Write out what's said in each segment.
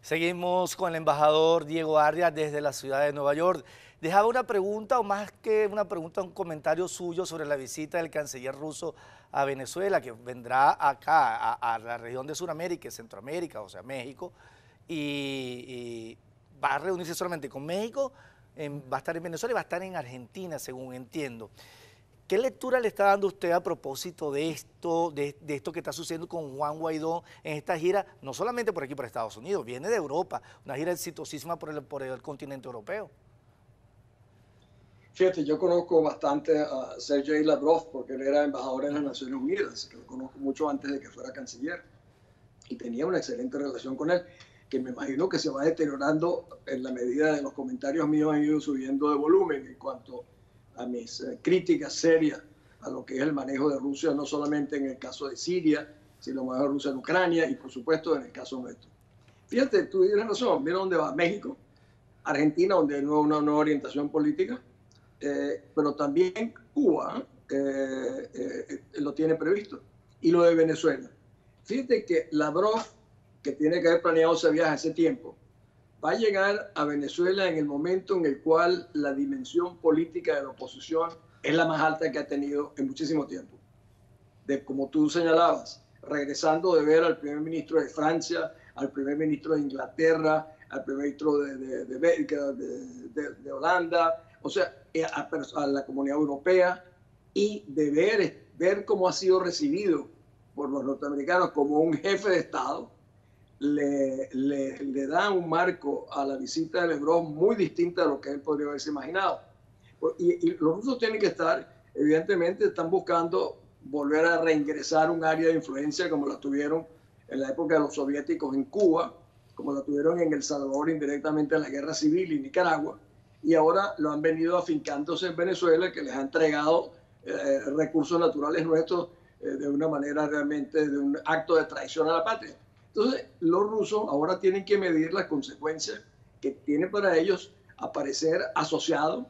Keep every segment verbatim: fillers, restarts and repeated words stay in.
Seguimos con el embajador Diego Arias desde la ciudad de Nueva York. Dejaba una pregunta, o más que una pregunta, un comentario suyo sobre la visita del canciller ruso a Venezuela, que vendrá acá, a, a la región de Sudamérica, Centroamérica, o sea, México, y, y va a reunirse solamente con México, en, va a estar en Venezuela y va a estar en Argentina, según entiendo. ¿Qué lectura le está dando usted a propósito de esto, de, de esto que está sucediendo con Juan Guaidó en esta gira, no solamente por aquí, por Estados Unidos, viene de Europa, una gira exitosísima por el, por el continente europeo? Fíjate, yo conozco bastante a Sergei Lavrov porque él era embajador en las Naciones Unidas, que lo conozco mucho antes de que fuera canciller, y tenía una excelente relación con él, que me imagino que se va deteriorando en la medida de los comentarios míos han ido subiendo de volumen en cuanto a mis eh, críticas serias a lo que es el manejo de Rusia, no solamente en el caso de Siria, sino el manejo de Rusia en Ucrania y, por supuesto, en el caso nuestro. Fíjate, tú tienes razón, mira dónde va México, Argentina, donde hay una nueva orientación política, eh, pero también Cuba eh, eh, lo tiene previsto, y lo de Venezuela. Fíjate que Lavrov, que tiene que haber planeado ese viaje hace tiempo, va a llegar a Venezuela en el momento en el cual la dimensión política de la oposición es la más alta que ha tenido en muchísimo tiempo. De, como tú señalabas, regresando de ver al primer ministro de Francia, al primer ministro de Inglaterra, al primer ministro de, de, de, de, de, de Holanda, o sea, a, a la comunidad europea, y de ver, ver cómo ha sido recibido por los norteamericanos como un jefe de Estado, Le, le, le da un marco a la visita de Lavrov muy distinta a lo que él podría haberse imaginado. Y, y los rusos tienen que estar, evidentemente, están buscando volver a reingresar un área de influencia como la tuvieron en la época de los soviéticos en Cuba, como la tuvieron en El Salvador indirectamente en la guerra civil y Nicaragua, y ahora lo han venido afincándose en Venezuela, que les ha entregado eh, recursos naturales nuestros eh, de una manera realmente de un acto de traición a la patria. Entonces, los rusos ahora tienen que medir las consecuencias que tiene para ellos aparecer asociados,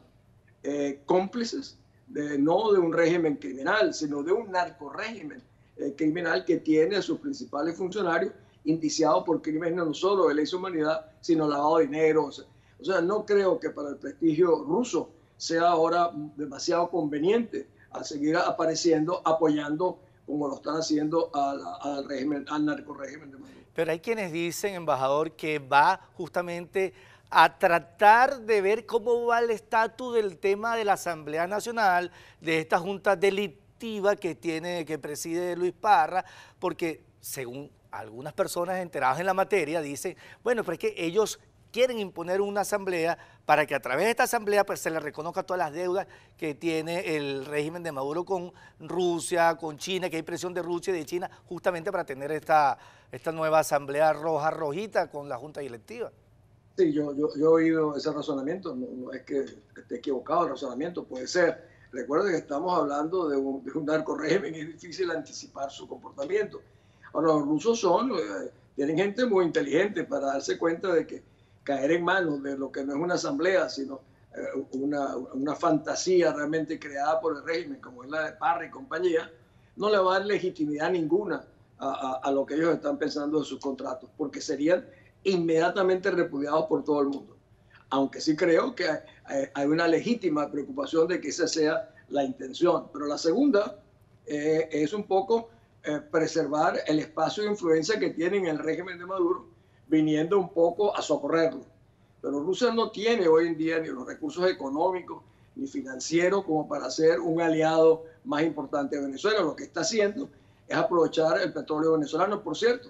eh, cómplices, de, no de un régimen criminal, sino de un narcorrégimen eh, criminal que tiene a sus principales funcionarios indiciados por crímenes no solo de lesa humanidad, sino lavado de dinero. O sea, o sea, no creo que para el prestigio ruso sea ahora demasiado conveniente a seguir apareciendo, apoyando como lo están haciendo al, al régimen, al narcorrégimen de Maduro. Pero hay quienes dicen, embajador, que va justamente a tratar de ver cómo va el estatus del tema de la Asamblea Nacional, de esta junta delictiva que tiene, que preside Luis Parra, porque según algunas personas enteradas en la materia dicen, bueno, pero es que ellos quieren imponer una asamblea para que a través de esta asamblea pues, se le reconozca todas las deudas que tiene el régimen de Maduro con Rusia, con China, que hay presión de Rusia y de China justamente para tener esta, esta nueva asamblea roja rojita con la junta directiva. Sí, yo, yo, yo he oído ese razonamiento, no, no es que esté equivocado el razonamiento, puede ser. Recuerden que estamos hablando de un, de un narcorrégimen y es difícil anticipar su comportamiento. Ahora, los rusos son, eh, tienen gente muy inteligente para darse cuenta de que caer en manos de lo que no es una asamblea, sino eh, una, una fantasía realmente creada por el régimen, como es la de Parra y compañía, no le va a dar legitimidad ninguna a, a, a lo que ellos están pensando de sus contratos, porque serían inmediatamente repudiados por todo el mundo. Aunque sí creo que hay, hay una legítima preocupación de que esa sea la intención. Pero la segunda eh, es un poco eh, preservar el espacio de influencia que tienen el régimen de Maduro, viniendo un poco a socorrerlo. Pero Rusia no tiene hoy en día ni los recursos económicos ni financieros como para ser un aliado más importante de Venezuela. Lo que está haciendo es aprovechar el petróleo venezolano. Por cierto,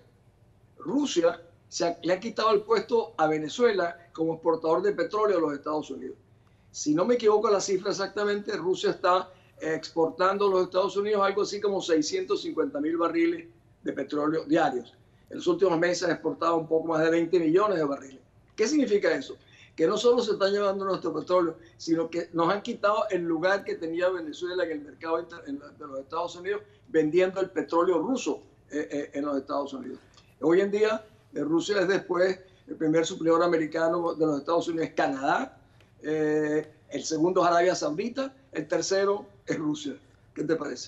Rusia se ha, le ha quitado el puesto a Venezuela como exportador de petróleo a los Estados Unidos. Si no me equivoco la cifra exactamente, Rusia está exportando a los Estados Unidos algo así como seiscientos cincuenta mil barriles de petróleo diarios. En los últimos meses ha exportado un poco más de veinte millones de barriles. ¿Qué significa eso? Que no solo se están llevando nuestro petróleo, sino que nos han quitado el lugar que tenía Venezuela en el mercado de los Estados Unidos, vendiendo el petróleo ruso eh, eh, en los Estados Unidos. Hoy en día, eh, Rusia es después el primer suplidor americano de los Estados Unidos es Canadá, eh, el segundo es Arabia Saudita, el tercero es Rusia. ¿Qué te parece?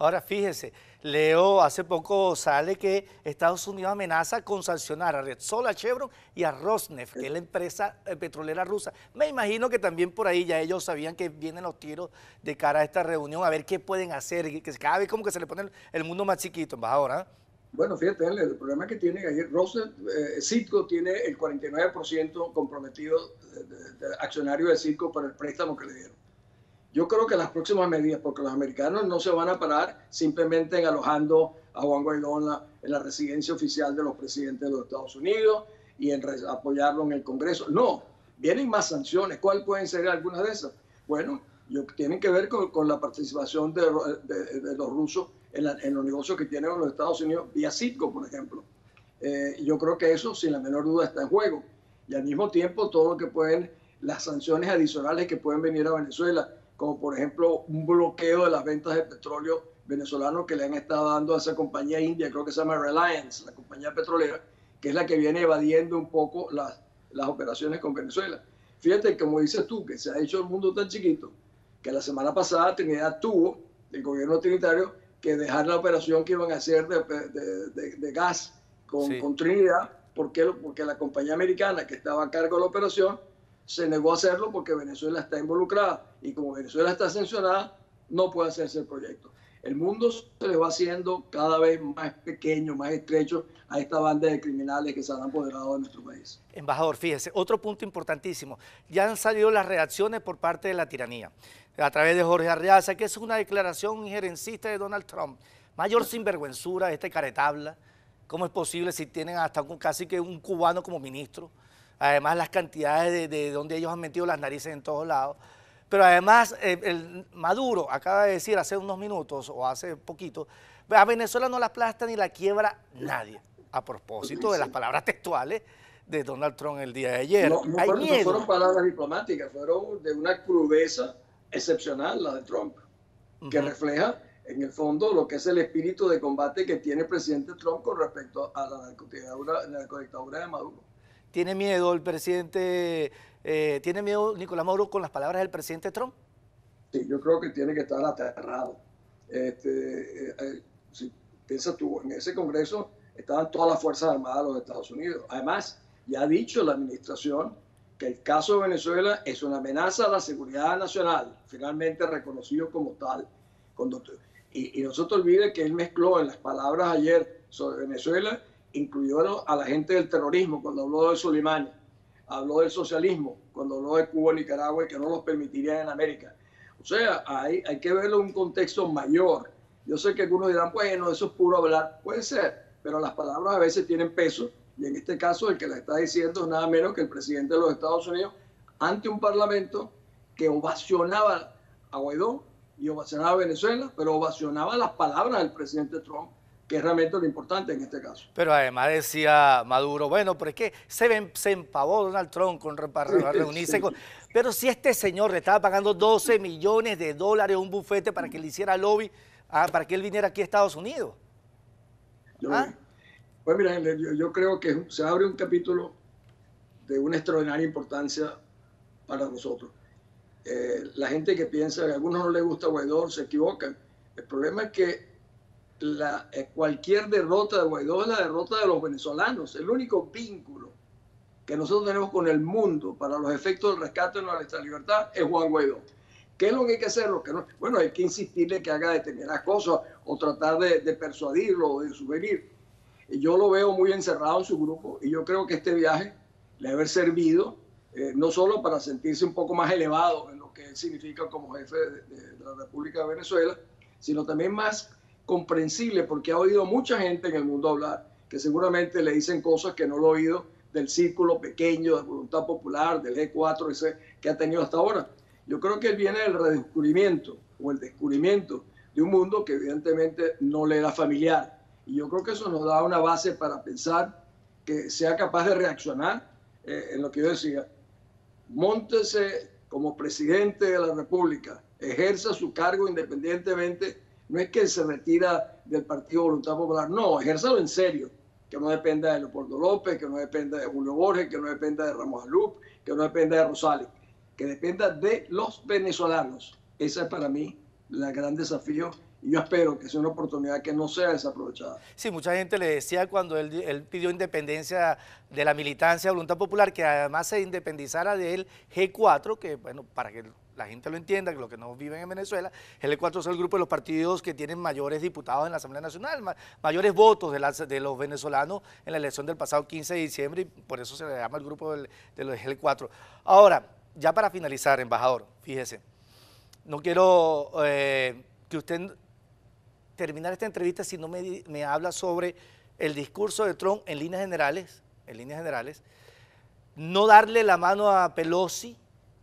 Ahora fíjese, leo hace poco sale que Estados Unidos amenaza con sancionar a Repsol, a Chevron y a Rosneft, que es la empresa eh, petrolera rusa. Me imagino que también por ahí ya ellos sabían que vienen los tiros de cara a esta reunión, a ver qué pueden hacer, que cada vez como que se le pone el mundo más chiquito, embajador, ¿eh? Bueno, fíjate, el problema que tienen ahí, Rosneft, eh, Citgo tiene el cuarenta y nueve por ciento comprometido de, de, de accionario de Citgo para el préstamo que le dieron. Yo creo que las próximas medidas, porque los americanos no se van a parar simplemente en alojando a Juan Guaidó en la, en la residencia oficial de los presidentes de los Estados Unidos y en re, apoyarlo en el Congreso. No, vienen más sanciones. ¿Cuáles pueden ser algunas de esas? Bueno, yo, tienen que ver con, con la participación de, de, de los rusos en, la, en los negocios que tienen en los Estados Unidos, vía Citgo, por ejemplo. Eh, yo creo que eso, sin la menor duda, está en juego. Y al mismo tiempo, todo lo que pueden, las sanciones adicionales que pueden venir a Venezuela, como por ejemplo un bloqueo de las ventas de petróleo venezolano que le han estado dando a esa compañía india, creo que se llama Reliance, la compañía petrolera, que es la que viene evadiendo un poco las, las operaciones con Venezuela. Fíjate, como dices tú, que se ha hecho el mundo tan chiquito, que la semana pasada Trinidad tuvo, el gobierno trinitario, que dejar la operación que iban a hacer de, de, de, de gas con, sí. con Trinidad, porque, porque la compañía americana que estaba a cargo de la operación se negó a hacerlo porque Venezuela está involucrada y como Venezuela está sancionada, no puede hacerse el proyecto. El mundo se le va haciendo cada vez más pequeño, más estrecho a esta banda de criminales que se han apoderado de nuestro país. Embajador, fíjese, otro punto importantísimo. Ya han salido las reacciones por parte de la tiranía, a través de Jorge Arreaza, que es una declaración injerencista de Donald Trump. Mayor sinvergüenzura, este caretabla. ¿Cómo es posible si tienen hasta un, casi que un cubano como ministro? Además, las cantidades de, de donde ellos han metido las narices en todos lados. Pero además, eh, el Maduro acaba de decir hace unos minutos o hace poquito, a Venezuela no la aplasta ni la quiebra nadie. A propósito de las palabras textuales de Donald Trump el día de ayer. No, no, Hay fueron, miedo. no fueron palabras diplomáticas, fueron de una crudeza excepcional la de Trump, uh-huh. que refleja en el fondo lo que es el espíritu de combate que tiene el presidente Trump con respecto a la narcodictadura, la narcodictadura de Maduro. ¿Tiene miedo el presidente, eh, tiene miedo Nicolás Maduro con las palabras del presidente Trump? Sí, yo creo que tiene que estar aterrado. Este, eh, eh, si piensas tú, en ese Congreso estaban todas las Fuerzas Armadas de los Estados Unidos. Además, ya ha dicho la administración que el caso de Venezuela es una amenaza a la seguridad nacional, finalmente reconocido como tal. Cuando, y, y no se te olvide que él mezcló en las palabras ayer sobre Venezuela, incluyó a la gente del terrorismo cuando habló de Soleimani, habló del socialismo cuando habló de Cuba y Nicaragua y que no los permitirían en América. O sea, hay, hay que verlo en un contexto mayor. Yo sé que algunos dirán, bueno, eso es puro hablar. Puede ser, pero las palabras a veces tienen peso y en este caso el que la está diciendo es nada menos que el presidente de los Estados Unidos ante un parlamento que ovacionaba a Guaidó y ovacionaba a Venezuela, pero ovacionaba las palabras del presidente Trump, que es realmente lo importante en este caso. Pero además decía Maduro, bueno, pero es que se, ven, se empavó Donald Trump con reunirse sí. con... Pero si este señor le estaba pagando doce millones de dólares a un bufete para que le hiciera lobby, ah, para que él viniera aquí a Estados Unidos. ¿Ah? Pues mira, yo, yo creo que se abre un capítulo de una extraordinaria importancia para nosotros. Eh, la gente que piensa que a algunos no les gusta Guaidó se equivocan. El problema es que La, eh, cualquier derrota de Guaidó es la derrota de los venezolanos. El único vínculo que nosotros tenemos con el mundo para los efectos del rescate de nuestra libertad es Juan Guaidó. ¿Qué es lo que hay que hacer? Lo que no, bueno, hay que insistirle que haga determinadas cosas o tratar de, de persuadirlo o de sugerir. Y yo lo veo muy encerrado en su grupo y yo creo que este viaje le debe haber servido eh, no solo para sentirse un poco más elevado en lo que él significa como jefe de, de, de la República de Venezuela, sino también más comprensible porque ha oído mucha gente en el mundo hablar que seguramente le dicen cosas que no lo ha oído del círculo pequeño de Voluntad Popular, del G cuatro ese que ha tenido hasta ahora. Yo creo que él viene del redescubrimiento o el descubrimiento de un mundo que evidentemente no le era familiar. Y yo creo que eso nos da una base para pensar que sea capaz de reaccionar eh, en lo que yo decía. Móntese como presidente de la República, ejerza su cargo independientemente. No es que se retira del Partido Voluntad Popular, no, ejérzalo en serio, que no dependa de Leopoldo López, que no dependa de Julio Borges, que no dependa de Ramos Alup, que no dependa de Rosales, que dependa de los venezolanos. Ese es para mí el gran desafío Y yo espero que sea una oportunidad que no sea desaprovechada. Sí, mucha gente le decía cuando él, él pidió independencia de la militancia de Voluntad Popular, que además se independizara del G cuatro, que bueno, para que la gente lo entienda, que los que no viven en Venezuela, el G cuatro es el grupo de los partidos que tienen mayores diputados en la Asamblea Nacional, ma mayores votos de, la, de los venezolanos en la elección del pasado quince de diciembre, y por eso se le llama el grupo del, de los G cuatro. Ahora, ya para finalizar, embajador, fíjese, no quiero eh, que usted terminar esta entrevista si no me, me habla sobre el discurso de Trump en líneas generales, en líneas generales, no darle la mano a Pelosi.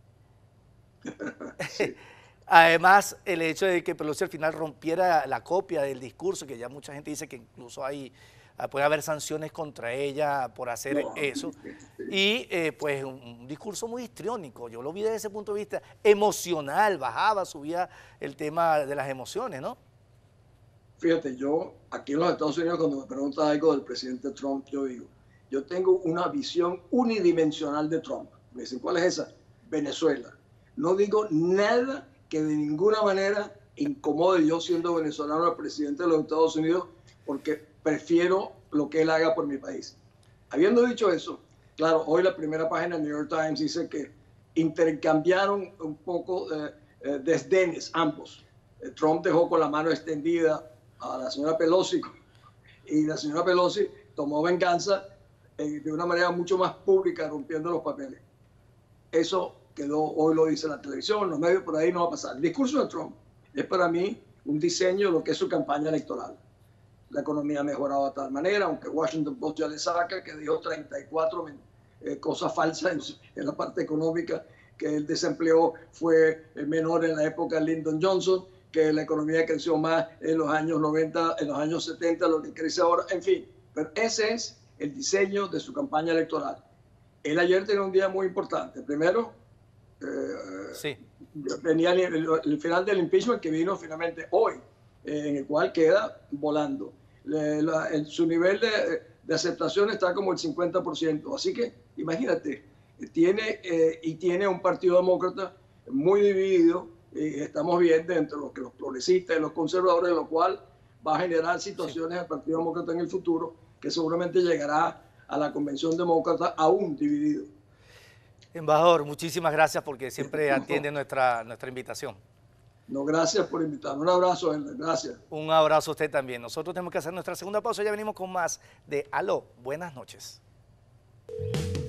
Sí. Además, el hecho de que Pelosi al final rompiera la copia del discurso, que ya mucha gente dice que incluso hay, puede haber sanciones contra ella por hacer no. eso, y eh, pues un, un discurso muy histriónico. Yo lo vi desde ese punto de vista emocional, bajaba, subía el tema de las emociones, ¿no? Fíjate, yo aquí en los Estados Unidos, cuando me preguntan algo del presidente Trump, yo digo, yo tengo una visión unidimensional de Trump. Me dicen, ¿cuál es esa? Venezuela. No digo nada que de ninguna manera incomode yo siendo venezolano al presidente de los Estados Unidos, porque prefiero lo que él haga por mi país. Habiendo dicho eso, claro, hoy la primera página del New York Times dice que intercambiaron un poco eh, eh, desdenes ambos. Eh, Trump dejó con la mano extendida a la señora Pelosi y la señora Pelosi tomó venganza eh, de una manera mucho más pública, rompiendo los papeles. Eso quedó, hoy lo dice la televisión, los medios, por ahí no va a pasar. El discurso de Trump es para mí un diseño de lo que es su campaña electoral. La economía ha mejorado de tal manera, aunque Washington Post ya le saca que dijo treinta y cuatro eh, cosas falsas en, en la parte económica, que el desempleo fue menor en la época de Lyndon Johnson, que la economía creció más en los años noventa, en los años setenta, lo que crece ahora, en fin. Pero ese es el diseño de su campaña electoral. Él ayer tenía un día muy importante. Primero, eh, sí. venía el, el, el final del impeachment, que vino finalmente hoy, eh, en el cual queda volando. Le, la, el, su nivel de, de aceptación está como el cincuenta por ciento. Así que, imagínate, tiene, eh, y tiene un partido demócrata muy dividido. Y estamos viendo entre los, los progresistas y los conservadores, lo cual va a generar situaciones sí. al Partido Demócrata en el futuro, que seguramente llegará a la Convención Demócrata aún dividido. Embajador, muchísimas gracias porque siempre atiende nuestra, nuestra invitación. No, gracias por invitarme. Un abrazo, Ender. Gracias. Un abrazo a usted también. Nosotros tenemos que hacer nuestra segunda pausa. Ya venimos con más de Aló, buenas noches.